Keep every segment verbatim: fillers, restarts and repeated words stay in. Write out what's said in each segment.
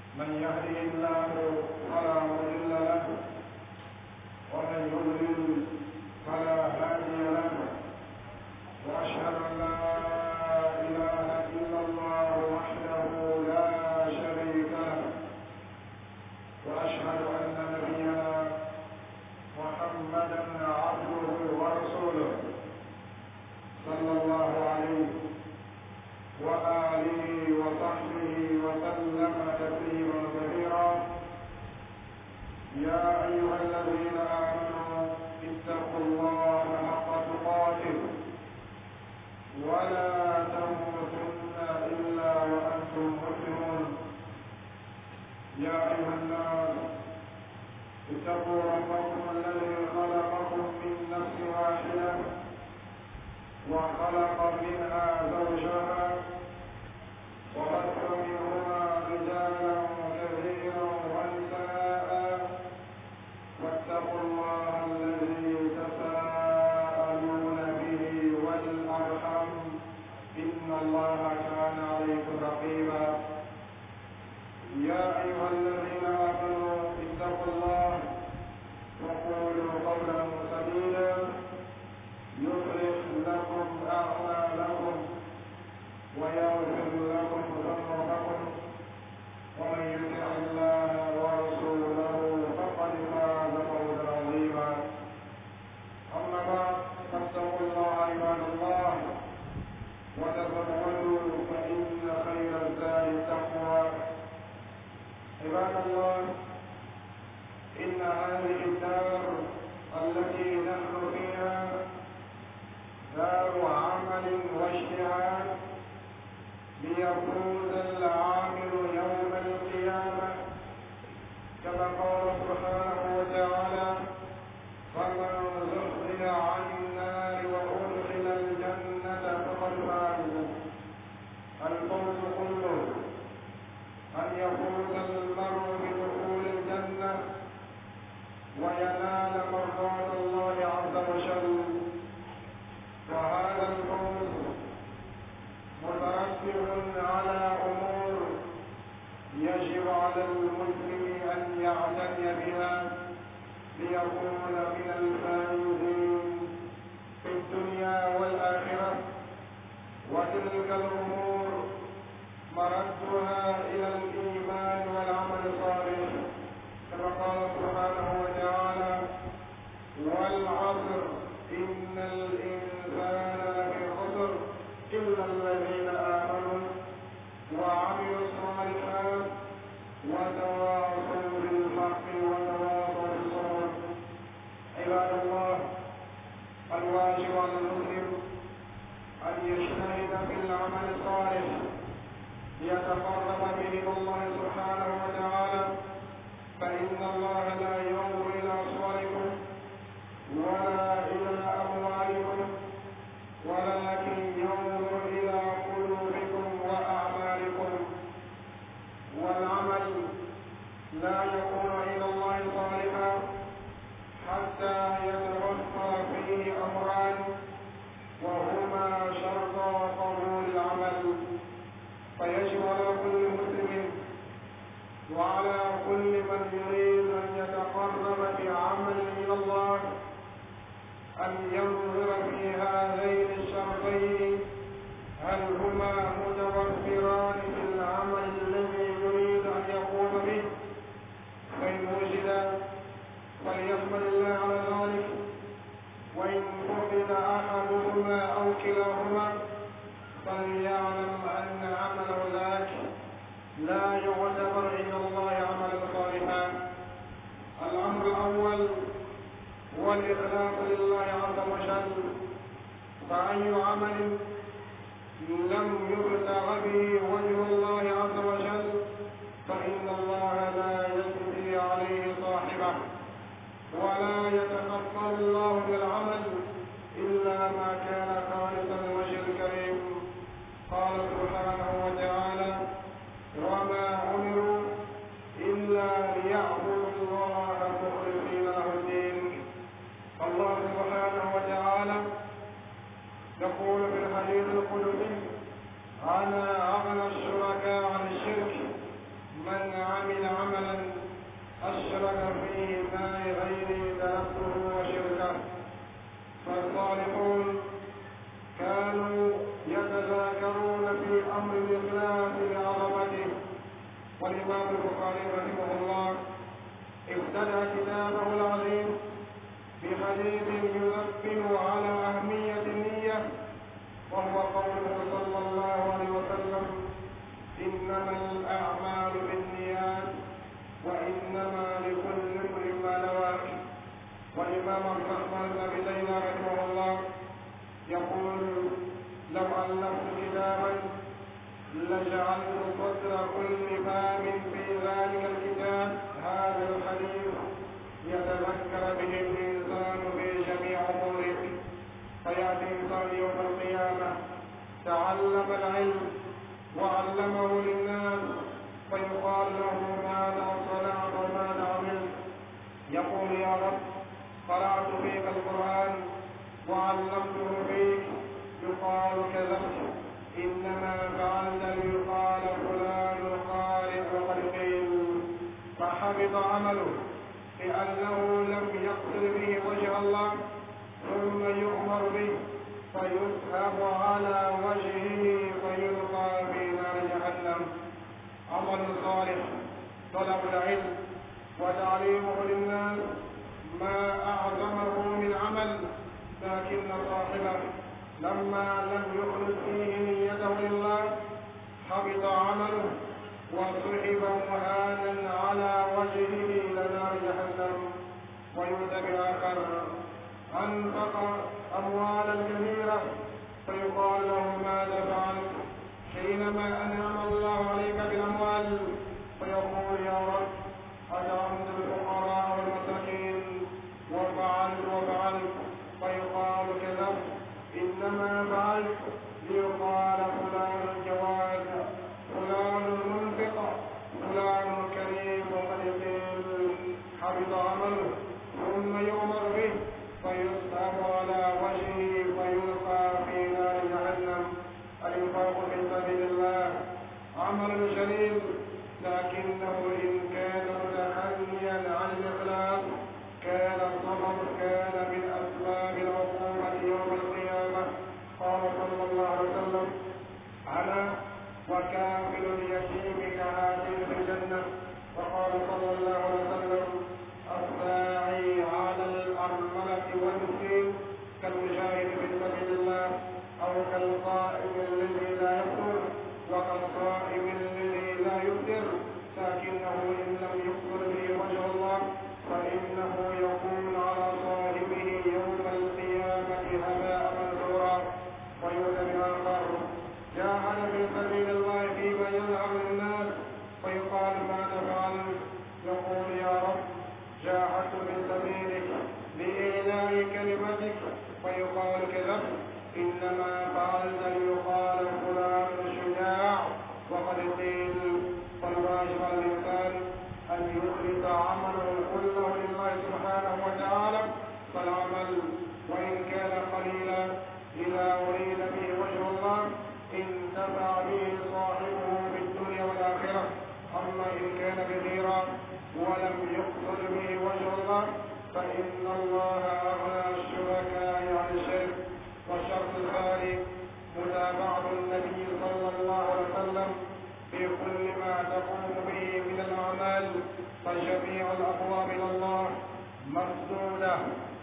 من يهده الله فلا مضل له ومن يضلل فلا هادي له وأشهد أن لا إله إلا الله وحده لا شريك له وأشهد أن نبينا محمدا عبده ورسوله صلى الله عليه وآله وصحبه وسلم تسليما كثيرا. يا أيها الذين آمنوا اتقوا الله حق تقاته ولا تموتن إلا وأنتم مسلمون. يا أيها الناس اتقوا ربكم الذي خلقكم من نفس واحدة وخلق منها زوجها وبث منهما رجالا كثيرا ونساء واتقوا الله الذي تساءلون به والأرحام إن الله كان عليكم رقيبا. يا أيها الذين آمنوا اتقوا الله وقولوا قولا سديدا يصلح لكم أعمالكم ويغفر لكم ذنوبكم ومن يطع الله ورسوله فقد فاز فوزا عظيما. أما بعد فاتقوا الله عباد الله وتزودوا فإن خير الزاد التقوى. عباد الله، إن هذه الدار التي نحن فيها دار عمل واجتهاد ليفوز العامل يوم القيامة كما قال سبحانه وتعالى: فمن زحزح عن النار وأدخل الجنة فقد فاز. الفوز كله أن يفوز المرء بدخول الجنة وينال مرضات الله عز وجل، وهذا الفوز مترتب على أمور يجب على المسلم أن يعتني بها ليكون من الفائزين في الدنيا والآخرة. وتلك الأمور مردها إلى الإيمان والعمل الصالح كما قال سبحانه وتعالى: والعصر إن الإنسان لفي خسر إلا الذين آمنوا وعملوا الصالحات وتواصوا بالحق وتواصوا بالصبر. عباد الله، الواجب على المسلم أن يجتهد في العمل الصالح ليتقرب به إلى الله سبحانه وتعالى، فإن الله لا ينظر إلى صوركم ولا إلى أموالكم ولكن ينظر إلى قلوبكم وأعمالكم. والعمل لا يكون إلى الله صالحا حتى يتوفر فيه أمران وهما شرطا قبول العمل. فيجب على كل مسلم وعلى كل من يريد أن يتقرب بعمل إلى الله أن ينظر في هذين الشرطين هل هما متوفران في العمل الذي يريد أن يقوم به، فإن وجد فليحمد الله على ذلك، وإن فقد أحدهما أو كلاهما فليعلم أن عمله ذاك لا يعتبر عند الله عملا صالحا. الأمر الأول هو الإخلاص لله عز وجل، فأي عمل لم يبتغ به وجه الله عز وجل فإن الله لا يجزي عليه صاحبه ولا يتقبل الله بالعمل إلا ما كان خالصا لوجه الكريم. قال سبحانه وتعالى: وما أمروا إلا ليعبدوا الله مخلصين له الدين. الله سبحانه وتعالى يقول في الحديث القدسي: أنا أغنى الشركاء عن الشرك والإمام البخاري رحمه الله ابتدأ كتابه العظيم بحديث ينبه على أهمية النية، وهو قوله صلى الله عليه وسلم: إنما الأعمال بالنيات وإنما لكل امرئ ما نوى. والإمام الرحمن بن أبي ليلى رحمه الله يقول: لو ألفت كتابا لجعلت صدر كل باب في ذلك الكتاب هذا الحديث يتذكر به الإنسان في جميع أموره، فيأتي الإنسان يوم القيامة تعلم العلم وعلمه للناس، فيقال له: ماذا صنعت وماذا عملت؟ يقول: يا رب، قرأت فيك القرآن وعلمته فيك. يقال: كذبت، إنما فعلت ليقال فلان قارئ وقد قيل. فحبط عمله لأنه لم يقصد به وجه الله، ثم يؤمر به فيسحب على وجهه فيلقى في نار جهنم. عمل صالح طلب العلم وتعليمه للناس ما أعظمه من عمل، لكن صاحبه لما لم يخلص فيه نيته لله حبط عمله وسحب مهانا على وجهه إلى نار جهنم. ويؤتى بآخر أنفق أموالا كثيرة فيقال له: ماذا فعلت حينما أنعم الله عليك بالأموال؟ فيقول: يا رب، أطعمت الفقراء والمساكين وفعلت وفعلت. فيقال: كذبت، إنما فعلت ليقال فلان الجواد، فلان المنفق، فلان الكريم وقد قيل. حبط عمله ثم يؤمر به فيسحب على وجهه فيلقى في نار جهنم. الإنفاق في سبيل الله عمل جليل، لكنه إن كان متخليا عن الإخلاص كان الصبر كان من أسباب العقوبة يوم القيامة. قال صلى الله عليه وسلم: أنا وكافل اليتيم كهاتين في الجنة. وقال صلى الله عليه وسلم: الساعي على الأرملة والمسكين كالمجاهد في سبيل الله، أو كالقائم الذي لا يفطر وكالصائم الذي لا يفطر، لكنه إن لم يقبل به وجه الله فإنه يكون على صاحبه يوم القيامة هباء منثورا. ويؤتى بآخر جاهد في سبيل الله فيما يذهب للناس فيقال: ماذا فعلت؟ يقول: يا رب، جاهدت في سبيلك لإعلاء كلمتك. فيقال: كذبت، إنما فعلت ليقال فلان شجاع وقد قيل. فالواجب على الإنسان أن يخلص عمله كله لله سبحانه وتعالى، فالعمل وإن كان قليلا إذا أريد به وجه الله انتفع به صاحبه في الدنيا والآخرة. أما إن كان كثيرا ولم يقصد به وجه الله فإن الله أغنى الشركاء عن الشرك. والشرط الثاني متابعة النبي صلى الله عليه وسلم في كل ما تقوم به من الأعمال، فجميع الأبواب إلى الله مسدودة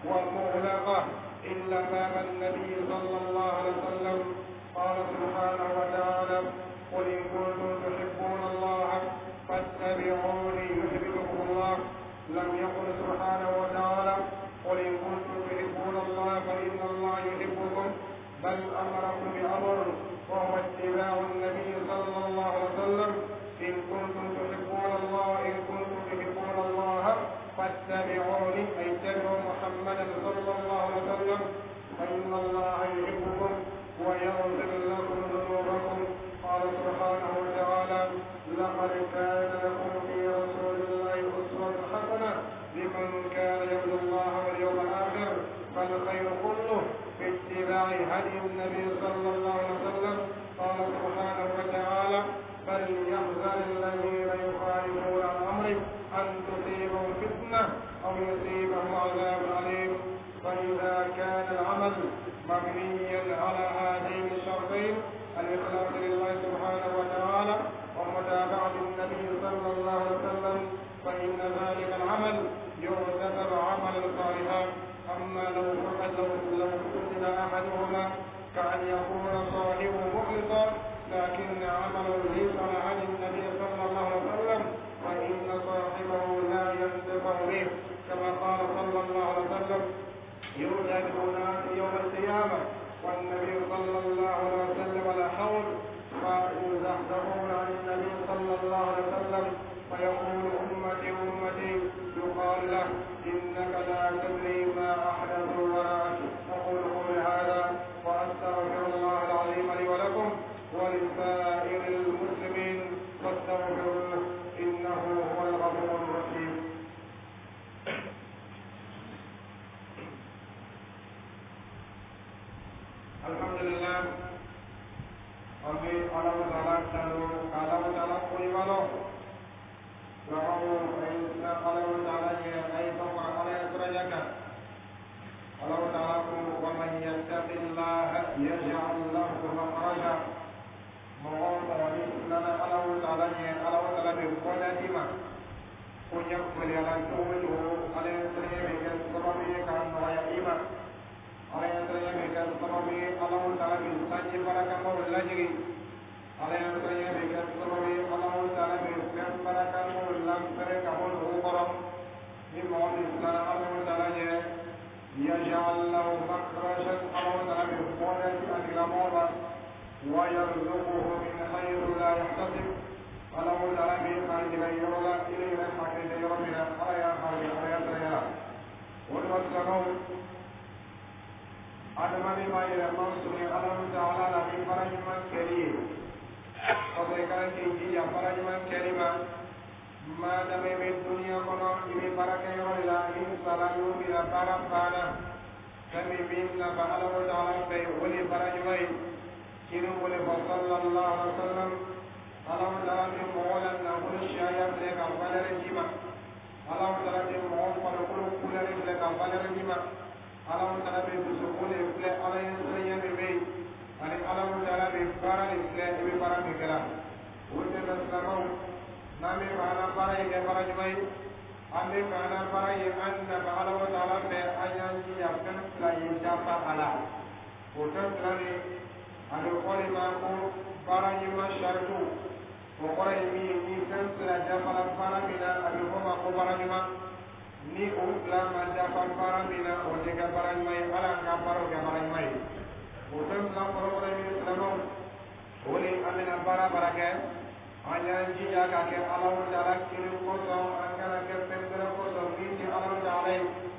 ومغلقة إلا باب النبي صلى الله عليه وسلم. قال سبحانه وتعالى: قل إن كنتم تحبون الله فاتبعوني يحببكم الله. لم يقل سبحانه وتعالى: قل إن كنتم تحبون الله فإن الله يحبكم، بل أمركم بأمر وهو اتباع النبي صلى الله عليه وسلم. إن كنتم تحبون الله إن كنتم تحبون الله فاتبعوني، أي اتبعوا محمدا صلى الله عليه وسلم، فإن الله يحبكم ويغفر لكم ذنوبكم. قال سبحانه وتعالى: لقد كان لكم في رسول الله أسوة حسنة لمن كان يرجو الله واليوم الآخر. فالخير كله في اتباع هدي النبي صلى الله عليه وسلم. قال سبحانه وتعالى: فليحذر الذين يخالفون عن أمره أن تصيبهم فتنة أو يصيبهم عذاب أليم. فإذا كان العمل مبنيا على هذين الشرطين، الإخلاص لله سبحانه وتعالى ومتابعة النبي صلى فيقول أمتي أمتي يقال له إنك لا تدري ما أحدث وراءك. أقول قولي هذا وأستغفر الله العظيم لي ولكم ولسائر المسلمين فاستغفروه إنه هو الغفور الرحيم. الحمد لله Kami alam salam selalu alam salam kuni malu. Rahu ayat alam salam ye ayat apa ayat terajakan. Alam salamku wa man yattaqillah yaj'al lahu makhraja. Mohon wali lana alam salam ye alam salam berkuasa jima. Punya pelajaran tuju alam salam ye sebab ye kan raya iman. Alayam teranya mereka sebagai Allah Taala berjanji pada kamu lagi. Alayam teranya mereka sebagai Allah Taala berjanji pada kamu langsung kamu berkorban. Ini mohon Islam Allah Taala ya. Ya Jallahu makhrajan Allah Taala berkuasa di agama wa yarzuquhu min khairin la yahtasib. Allah Taala berjanji bagi orang ini yang pakai dari orang ini. Alayam alayam teranya. Orang sekarang Adamani mai ramam suni alam taala nabi parajiman keriye. Pabaikan tinggi yang parajiman kerima. Mana meme dunia kono ini para kayor ilahi selalu bila para pana. Kami minta alam taalaไป oleh parajiman. Kini oleh sallallahu alaihi wasallam. Alam taala di mohon nabul syayat mereka pada rejima. Alam taala di mohon pada kuluk kulari mereka pada rejima. Alam Taala bersukun ifle Allah yang sering beri, ani Alam Taala berpara ifle ibu para mikirah. Ujian Islam, nami para para yang para jemaah, ane para para yang anda Alam Taala be ayat siapkan selain siapa Allah. Ujian lagi, ane kali mahu para jemaah syarju, orang ini ini selain siapa para mina, ane mahu para jemaah. Ni ulah mendapat para mina, ojek para mai, alang kapar ojek para mai. Bukan dalam program ini selama, oleh amin para para ke, hanya jika kakek Allah Taala kirim kosong, angkat kakek pendera kosong, ini Allah Taala,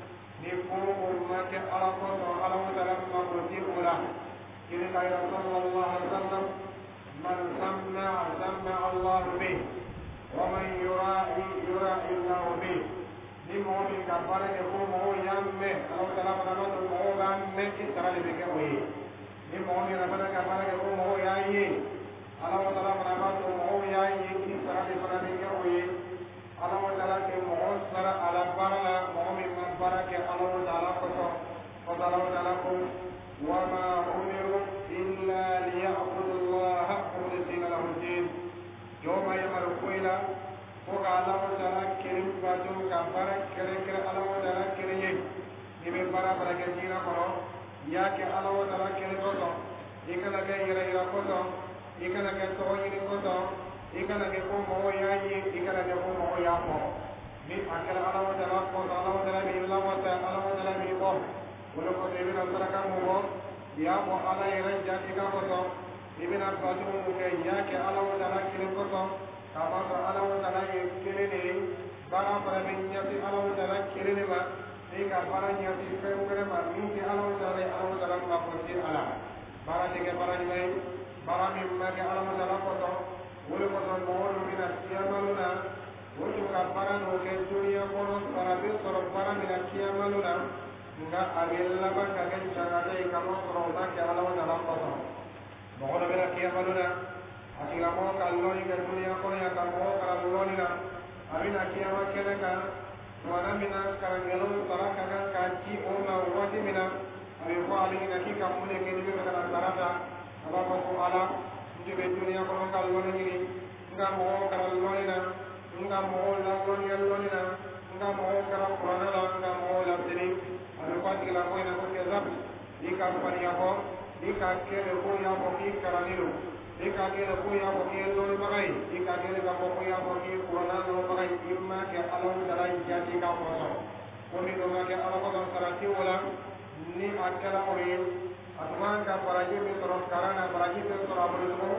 ni pun umat ke Allah kosong, Allah Taala menguji ulah. Kini kaya Rasulullah Sallallahu Alaihi Wasallam, man samna samna Allah bih, wa man yura'i yura'i Allah bih. Ni mohon ini kabar ke ko mohon yang me Allah Taala pada tu mohon me kisah lebih ke oi. Ni mohon ini pada kabar ke ko mohon yang ini Allah Taala pada tu mohon yang ini kisah lebih pada ke oi. Allah Taala ke mohon sara ala para mohon ini kabar ke Allah Taala koso koso Allah Taala ko wa ma umiru illa liya'budullaha mukhlisina lahu din. Yawma yamaru ila Oka Allah Taala kirim baju kabar kira-kira Allah Taala kirim ini para para kira kono ya ke Allah Taala kirim kono ikan lagi ira-ira kono ikan lagi toh ini kono ikan lagi ko mau ya ini ikan lagi ko mau ya ko ni akhir Allah Taala kono Allah Taala ni Allah Taala Allah Taala ni ko ulo ko dewi antara kamu ko ya ko Allah ira jadi kono ibn baju mungkin ya ke Allah Taala kirim kono Kamu Allah Taala kirim barang perabinnya si Allah Taala kirim ma, jika barangnya si kirim ma, ini Allah Taala Allah Taala maafkan Allah. Barang jika barang ini, barang ini mereka Allah Taala kotor, boleh kotor mohon bina kiamaluna, boleh barang mungkin dunia kono barang sorok barang bina kiamaluna, enggak ambil laba kaget jangan ada kamu sorok ke Allah Taala kotor. Mohon bina kiamaluna. Asila mo kalau ni kerja kono ya kamu kalau ni na, abin akia wakil kan, mana mina sekarang gelo salah kagan kaji ona wajib mina, abin ko abin naki kamu ni kini kita kan tarata, apa ko ala, jadi dunia kono kalau ni ni, enggak mau kalau ni na, enggak mau lalu ni lalu ni na, enggak mau kalau kono la, enggak mau lalu ni, abin ko tiga ko ina ko kezab, di kampani ako, di kakek ko ya ko di karaniru. Ika kira ko ya ko ke lo bagai ika kira ka ko ya ko ke Quran lo bagai imma ke Allah Taala jadi ka ko ko ni do ma ke Allah ko sarati wala ni akala ore atman ka paraji mi toro karana paraji te toro abul ko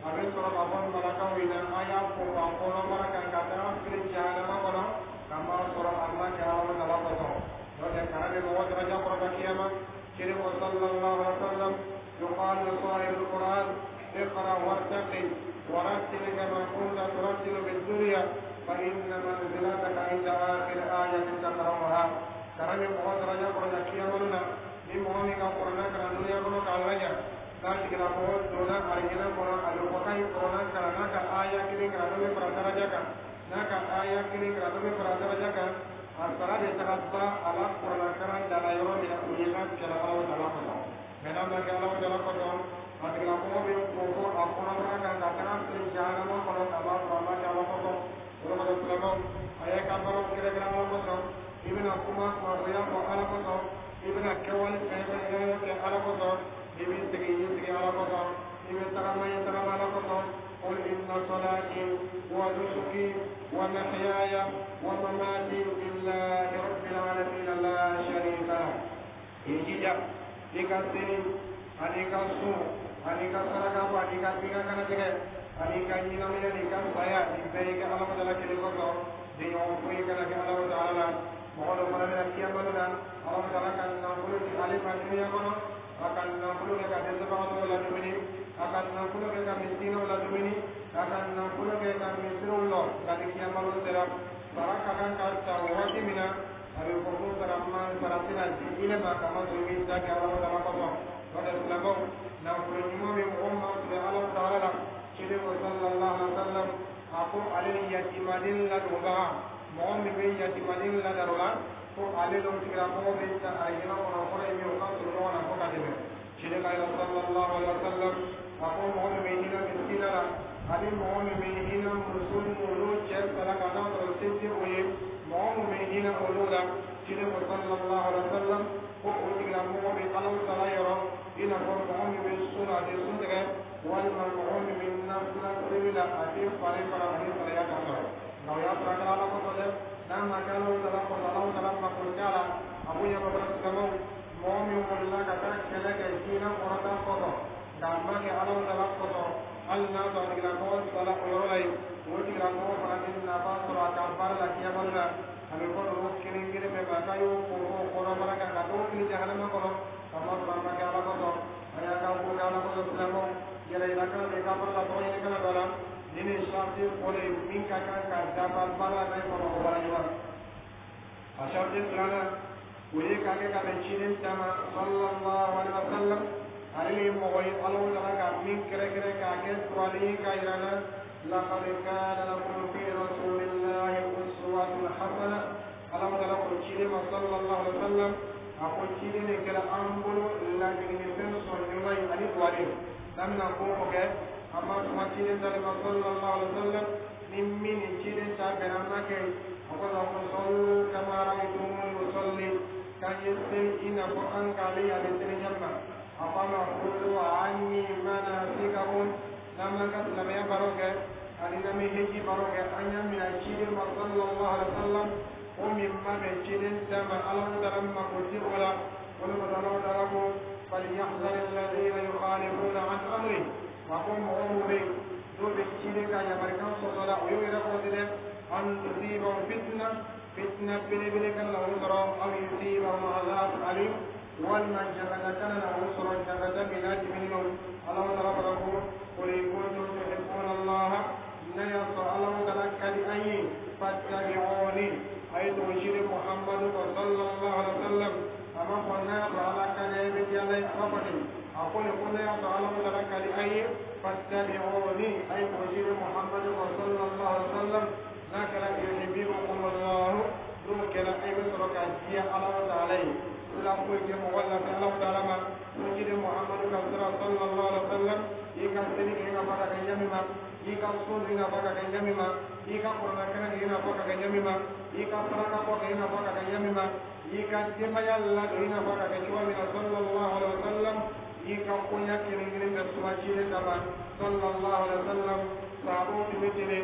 abe soro ka bon malaka wina aya ko wa ko no malaka ka ta kiri jana ma kono kama soro Allah ka ala na la ko to de karabe mo wata ja ko ka kiyama kiri ko sallallahu alaihi wasallam yuqal li sahib alquran اقرا وارتقي ورتل كما كنت ترتل بالدنيا فان منزلتك عند اخر ايه تقراها كرم موت رجا قرنا كيامنا بمؤمنك قرنا كرا دنيا كنو كالرجا ذلك نقول دون ارجنا قرنا الوقاي قرنا كرنا كآية كرين كرا دنيا فرادرجا كا نكا آية كرين كرا دنيا فرادرجا كا أرسلا يتغطى على قرنا كرا دلا يوم من أولياء كلا الله تعالى قدام من أمر الله تعالى قدام أتكلم قوم بقول أقول لك أن كلام سجانا ما قال الله تعالى تعالى قدام ولما تسلمون أيه كبروا كذا كلام الله قدام ابن أقوما مريم وعلى قدام ابن أكوال ابن إلهي على قدام ابن تقيين تقي على قدام ابن ترمى يترمى على قدام قل إن صلاتي ونسكي ومحياي ومماتي لله رب العالمين لا شريك له إجيجا إكاسيني أنيكا سو أنيكا سرقا وأنيكا بيكا كنتك أنيكا نينا من أنيكا سايا إبتايك على مدى لك لكوكو دي يومفويك لك على مدى على مقول فلا من أكيا مدنا على مدى لك أن نقول في عليك الدنيا كنا أكن نقول لك أن تبعث ولا تبني أكن نقول لك مسكين ولا تبني أكن نقول لك مسكين ولا كذلك يمر السلام baraka kan ka wati mina abe ko ko taramma parasina ile ma kama zogi ta ka Allah ta ko ko wala labo na ko ni mo be umma bi Allah ta'ala kile ko sallallahu alaihi wasallam aku alil yatimadin la duba mo mi be yatimadin la darula ko alil on tikra ko be ta ayina ko ko mi ko ko na ko ka debe kile ka sallallahu alaihi wasallam aku mo mi be ni na miskina ali moom mi hina musul mulu cer kala kana to senti oye moom mi hina ulula kile ko sallallahu alaihi wasallam ko o tigra mo be Allah taala yoro ina ko moom mi sura de sunde wal moom mi nafsa ila ati pare para ani pare ya ka to no ya prakala la ko de nam makalo taala ko Allah taala ma ko kala abu ya babra kamo moom mi mulla ka ta kele ke hina orata ko to damma ke Allah taala ko to alna to adila ko sala ko yorolay woti rango fanatin na ba to aka barla kiya barla ame ko ro kini ngire me ba kayo ko ko ro mara ka to kini jahanam ko ro amma barma ka ala ko to aya ka ko ka ala ko to lamo yele ila ka de ka barla to yele ka bala dine sharti ko le min ka ka ka da bal bala na ko ro bala yiwa asharti lana wuri ka ke ka be chinin tama sallallahu alaihi wasallam علي موي الله تعالى من كره كره كاكس ولي كايرانا لقد كان لكم في رسول الله أسوة حسنة الله تعالى قل صلى الله عليه وسلم أقول شيء نكرا أمبل لكن نفهم صنعي علي تواري لم نقول كه أما ما شيء صلى الله عليه وسلم نمين شيء شاكرنا كه أقول أقول صلوا كما رأيتموني أصلي كان يسير إن فأن كالي على الدنيا أقام خذوا عني مناسكهم لما كتب لم يبرك أن لم يجي برك أن من الشيء صلى الله عليه وسلم ومما من شيء سما ألم تلم كتب ولا ولما تلم تلم فليحذر الذين يخالفون عن أمره وقم أمري ذو بالشيء كان يبركان صلى ويرى أن تصيبهم فتنة فتنة بلبلك الله ترى أو يصيبهم عذاب أليم والمن جهد كان له سر جهد بلاد منهم الله تعالى يقول قل إن كنتم تحبون الله لا يصل الله تعالى أي فاتبعوني أي تبشر محمد صلى الله عليه وسلم أما قلنا فعلى كلمة عليه أفضل أقول قل يا الله تعالى أي فاتبعوني أي تبشر محمد صلى الله عليه وسلم لكن يحببكم الله ذوك لا أي مسرك أجيء الله تعالى لا أقول كم ولا في الله تعالى ما نجد محمد صلى الله عليه وسلم يكسر هنا فكك يمما يكسر هنا فكك يمما يكفر كان هنا فكك يمما يكفر فكك هنا فكك يمما يكتم يلا هنا فكك شوى صلى الله عليه وسلم يكفر يكن من السواجيل كما صلى الله عليه وسلم صابون مثله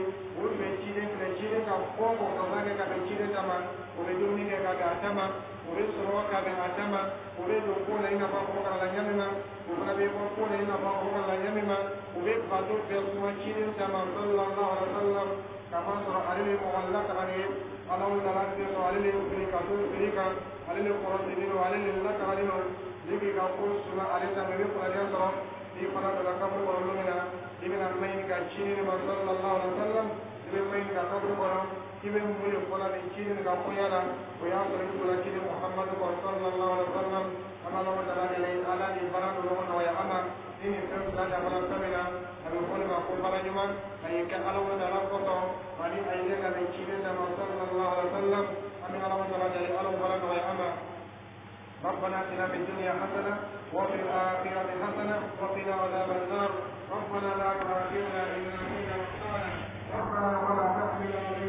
وفي كذا كفوق وكذا كذا كما وبدون كذا كذا وبسروا كذا كذا وبيد يكون هنا فوق على يمما وبنبي يكون هنا فوق على يمما وبيد بدور بيسمعين كما صلى الله عليه وسلم كما صار عليه معلق عليه على ولدك عليه فريق دور فريق عليه قرطين وعليه لك عليه لكي يقول سما عليه تنبيه قال يسرى في قناة الكبر ورمنا لمن المين كالشين صلى الله عليه وسلم لمن المين كالكبر ورم كمن مولي قناة الشين كالقيانا ويأخذ كل شين محمد صلى الله عليه وسلم أما الله تعالى إليه على البلد لهم ويأمر إن السلام لا جمال سمنا أن يقول ما قل بلا جمال أن يكأل ولد لفظه وأن أيديك من شين صلى الله عليه وسلم أن الله تعالى إليه على البلد ويأمر ربنا اتنا في الدنيا حسنه وفي الاخره حسنه وقنا عذاب النار ربنا لا تؤاخذنا ان نسينا واخطانا ربنا ولا تحمل